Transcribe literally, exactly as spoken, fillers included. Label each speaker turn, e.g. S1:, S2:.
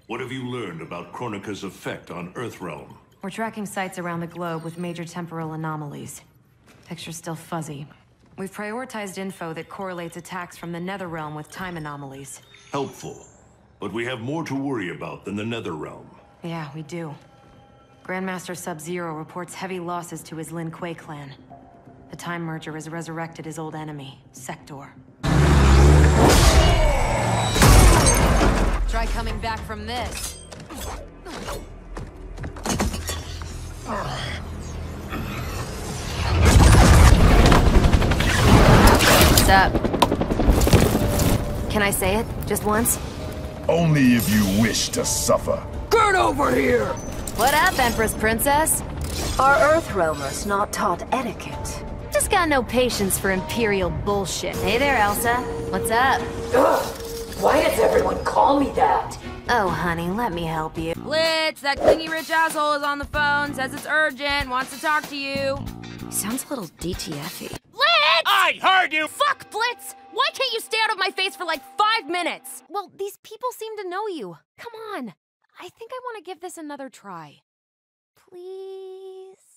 S1: What have you learned about Kronika's effect on Earthrealm?
S2: We're tracking sites around the globe with major temporal anomalies. Picture's still fuzzy. We've prioritized info that correlates attacks from the Netherrealm with time anomalies.
S1: Helpful. But we have more to worry about than the Netherrealm.
S2: Yeah, we do. Grandmaster Sub-Zero reports heavy losses to his Lin Kuei clan. The Time Merger has resurrected his old enemy, Sector. Try coming back from this. What's up? Can I say it? Just once?
S3: Only if you wish to suffer.
S4: Get over here!
S2: What up, Empress Princess?
S5: Are Earthrealmers not taught etiquette?
S2: Just got no patience for Imperial bullshit. Hey there, Elsa. What's up?
S4: Ugh! Why does everyone call me that?
S2: Oh, honey, let me help you.
S6: Blitz, that clingy rich asshole is on the phone, says it's urgent, wants to talk to you.
S2: Sounds a little D T F-y.
S6: Blitz!
S7: I heard you!
S6: Fuck, Blitz! Why can't you stay out of my face for like five minutes? Well, these people seem to know you. Come on. I think I want to give this another try. Please?